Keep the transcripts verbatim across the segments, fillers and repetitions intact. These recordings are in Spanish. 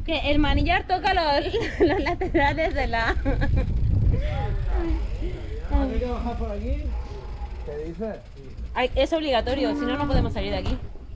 Que el manillar toca los, los laterales de la... Hay que bajar por aquí. ¿Qué dices? Ay, es obligatorio, si no, no podemos salir de aquí.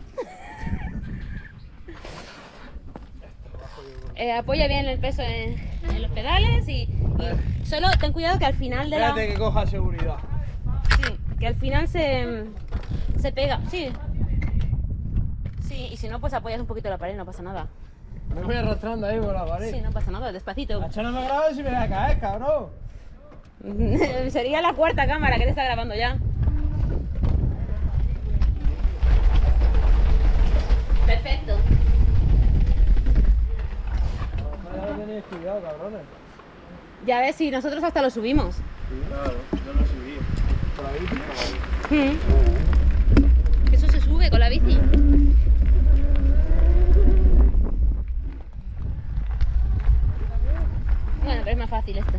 Eh, apoya bien el peso en, en los pedales y, y solo ten cuidado que al final de la... Espérate que coja seguridad. Sí, que al final se, se pega, sí. Sí, y si no, pues apoyas un poquito la pared, no pasa nada. Me voy arrastrando ahí por la pared. Sí, no pasa nada, despacito. Hacho, no me grabes si me voy a caer, cabrón. Sería la cuarta cámara que te está grabando ya. Perfecto. Ya tenéis cuidado, cabrones. Ya ves, si nosotros hasta lo subimos. Sí, claro, yo lo subí. Por ahí. Mm. Eso se sube con la bici. Bueno, pero es más fácil esto.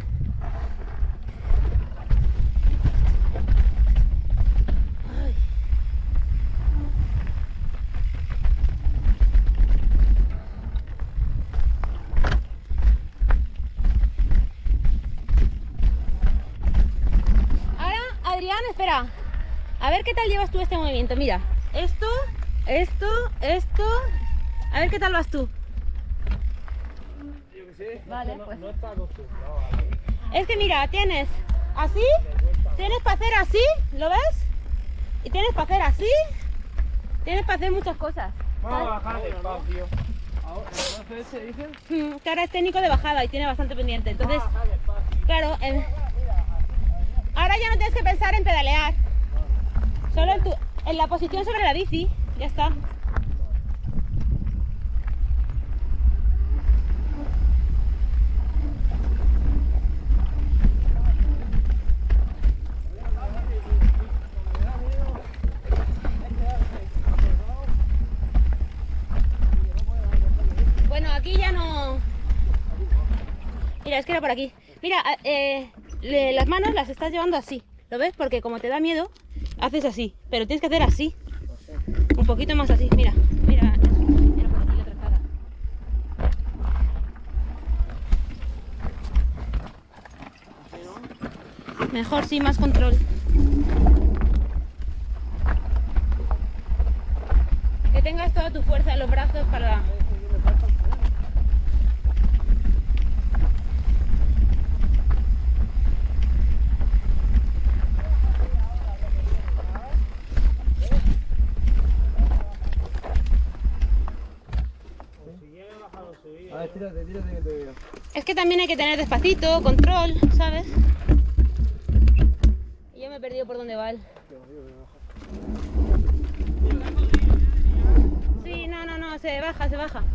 Ay. Ahora, Adrián, espera. A ver qué tal llevas tú este movimiento. Mira, esto, esto, esto. A ver qué tal vas tú. Yo que sé, Vale, no, pues. no está acostumbrado a mí. Es que mira, tienes así, tienes para hacer así, ¿lo ves? Y tienes para hacer así, tienes para hacer muchas cosas. Vamos a bajar despacio. Ahora, entonces se dicen. Mm, que ahora es técnico de bajada y tiene bastante pendiente. Entonces, Bajar despacio. claro, en- ahora ya no tienes que pensar en pedalear. Solo en, tu, en la posición sobre la bici, ya está. Bueno, aquí ya no... Mira, es que era por aquí. Mira, eh, le- las manos las estás llevando así. ¿Lo ves? Porque como te da miedo, haces así. Pero tienes que hacer así. Un poquito más así. Mira, mira. Mira por aquí la trazada. Mejor, sí, más control. Que tengas toda tu fuerza en los brazos para... A ver, tírate, tírate que te veo. Es que también hay que tener despacito, control, ¿sabes? Y yo me he perdido por dónde va él. Sí, no, no, no, se baja, se baja.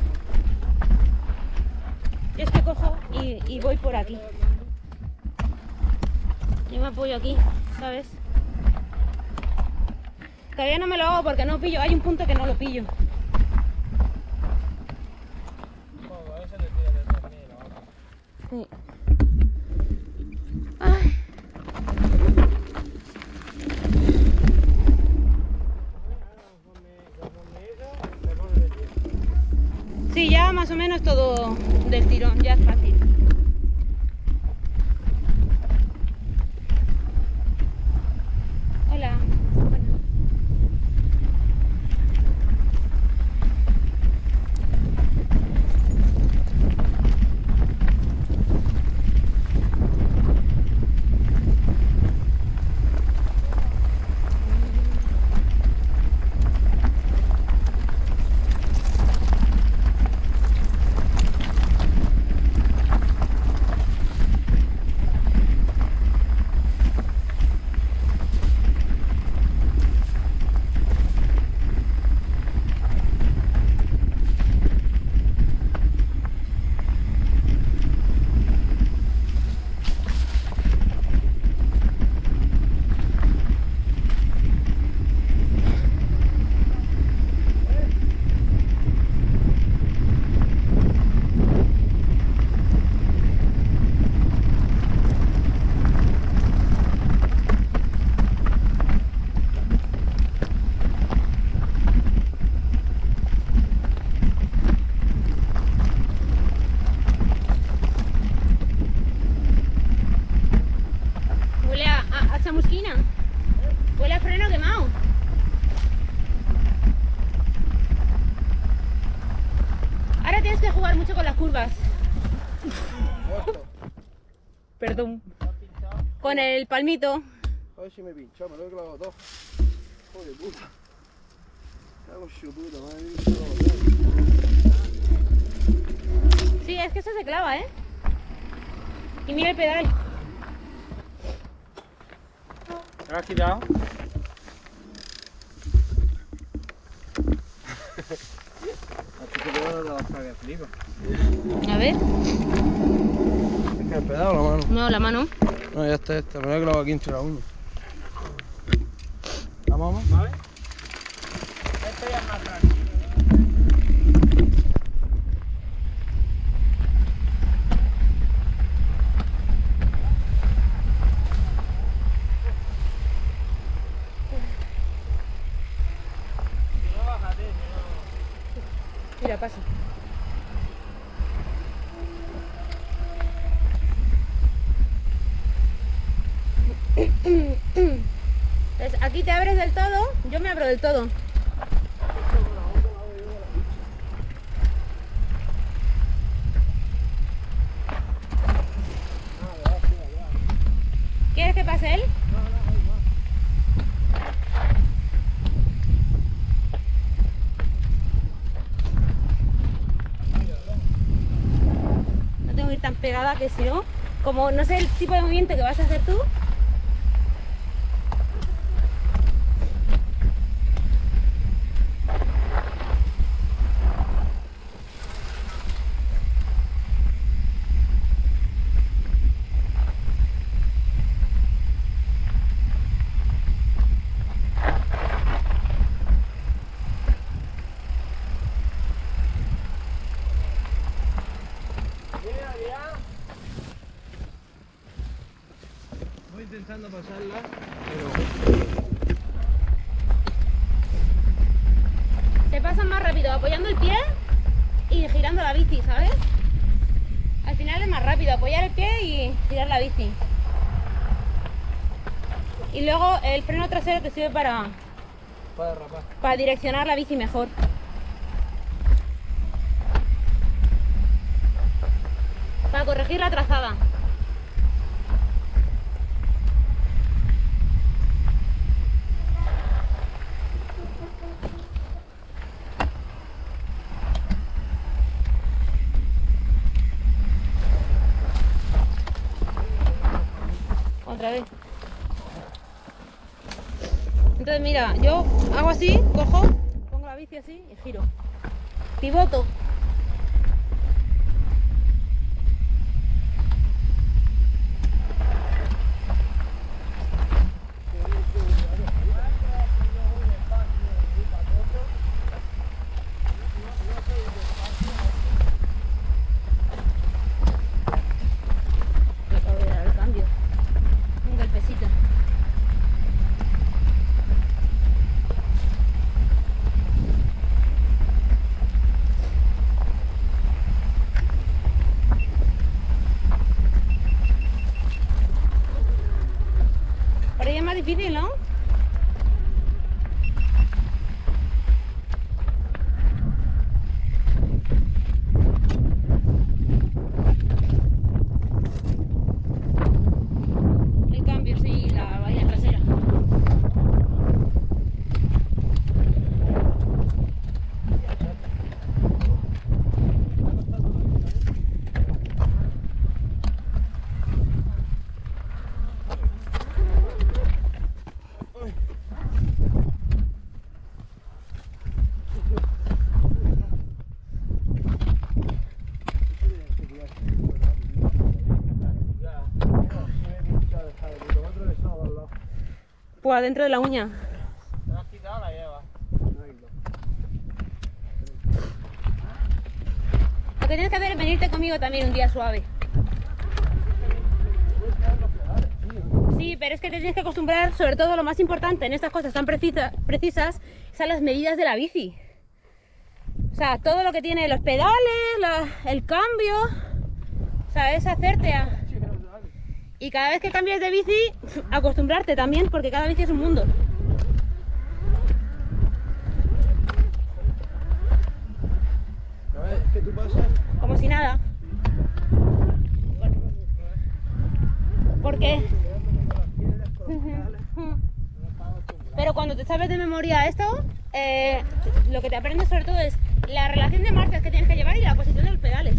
Yo es que cojo y, y voy por aquí. Yo me apoyo aquí, ¿sabes? Todavía no me lo hago porque no pillo, hay un punto que no lo pillo. Sí. Ay. Sí, ya más o menos todo del tirón, ya es fácil. Hola. Bueno. tienes que jugar mucho con las curvas. Muerto. Perdón. ¿Me has pinchado? Con el palmito. A ver si me pinchó, me lo he clavado todo. Joder puta. Cago en su puta, madre mía, se lo voy a botar. Sí, es que eso se clava, ¿eh? Y mira el pedal. ¿Me lo has quitado? Así que te voy a dar la que flipa. A ver. ¿Es que el pedal o la mano? No, la mano. No, ya está esta, me lo he clavado aquí entre la uña. ¿Vamos, vamos? ¿Vale? Esto ya es más tranquilo, ¿no? Mira, pasa. Entonces, aquí te abres del todo, yo me abro del todo. ¿Quieres que pase él? No tengo que ir tan pegada que si no, como no sé el tipo de movimiento que vas a hacer tú. Voy intentando pasarla, pero... Se pasa más rápido apoyando el pie y girando la bici, ¿sabes? Al final es más rápido apoyar el pie y girar la bici. Y luego el freno trasero te sirve para, Para derrapar. para direccionar la bici mejor. Para corregir la trazada. Otra vez. Entonces mira, yo hago así, cojo, pongo la bici así y giro. Pivoto. Me acabo de dar el cambio. Un golpecito. Por ahí es más difícil, ¿no? El cambio, sí, la valla trasera. Pues dentro de la uña. ¿Me la has quitado la lleva? Lo que tienes que hacer es venirte conmigo también un día suave. Sí, pero es que te tienes que acostumbrar, sobre todo lo más importante en estas cosas tan precisa, precisas, es a las medidas de la bici. O sea, todo lo que tiene los pedales, la- el cambio, o sea, es hacerte a... Y cada vez que cambies de bici, acostumbrarte también, porque cada bici es un mundo. A ver. ¿Qué tú pasas? Como si nada. Porque... Pero cuando te sabes de memoria esto, eh, lo que te aprendes sobre todo es la relación de marchas que tienes que llevar y la posición de los pedales.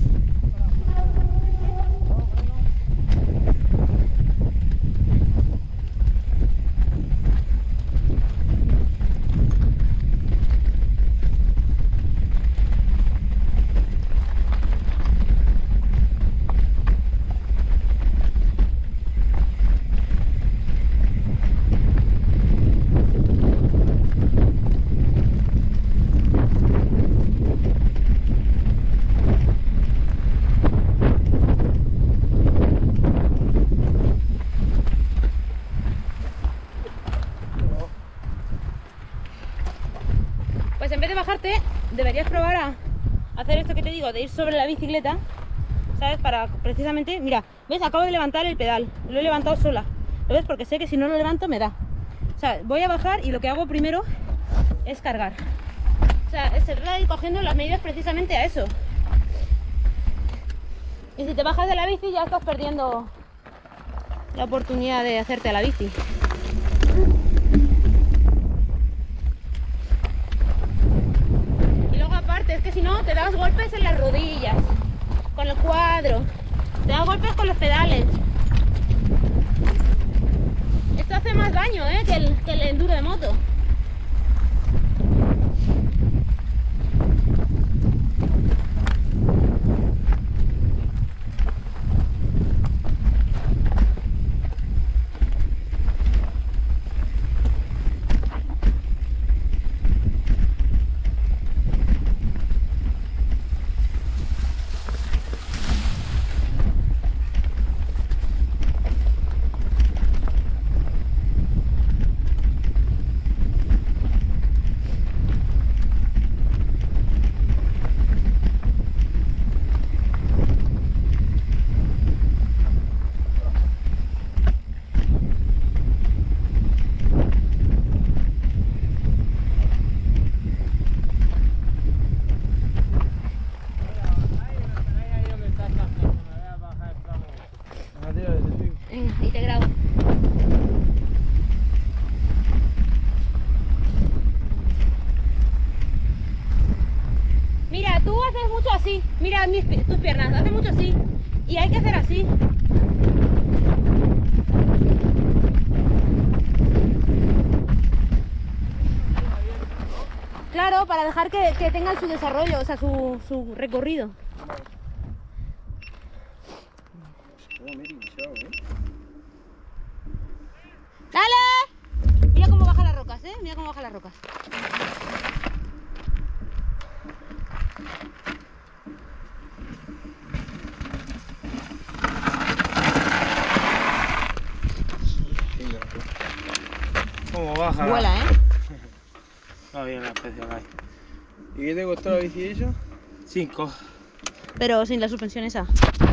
Pues en vez de bajarte, deberías probar a hacer esto que te digo, de ir sobre la bicicleta, ¿sabes? Para precisamente, mira, ¿ves? Acabo de levantar el pedal, lo he levantado sola, ¿lo ves? Porque sé que si no lo levanto me da. O sea, voy a bajar y lo que hago primero es cargar. O sea, se trata de ir cogiendo las medidas precisamente a eso. Y si te bajas de la bici ya estás perdiendo la oportunidad de hacerte a la bici. Aparte, es que si no te das golpes en las rodillas, con el cuadro, te das golpes con los pedales. Esto hace más daño, ¿eh? que, el, que el enduro de moto. Y te grabo. Mira, tú haces mucho así. Mira mis, tus piernas, haces mucho así. Y hay que hacer así. Claro, para dejar que, que tengan su desarrollo, o sea, su, su recorrido. ¡Dale! Mira cómo baja las rocas, ¿eh? Mira cómo baja las rocas. ¿Cómo baja? Vuela, ¿eh? Va bien la especial ahí. ¿Y qué te costó la bici ella? Cinco. Pero sin la suspensión esa.